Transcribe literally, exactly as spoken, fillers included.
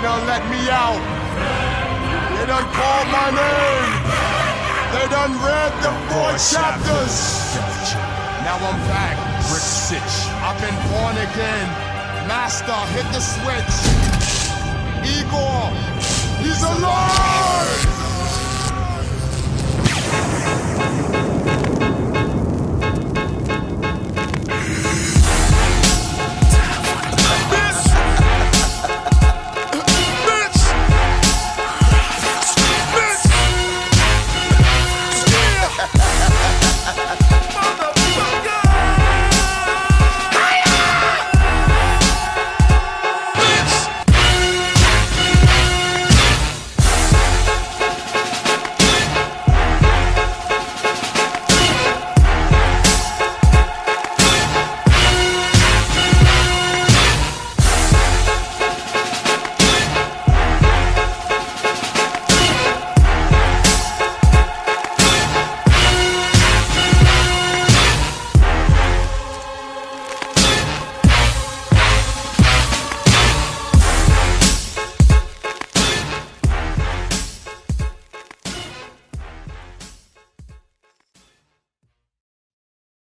done let me out. They done called my name. They done read the four chapters. Now I'm back, Rick Sitch. I've been born again. Master, hit the switch. Igor, he's alive!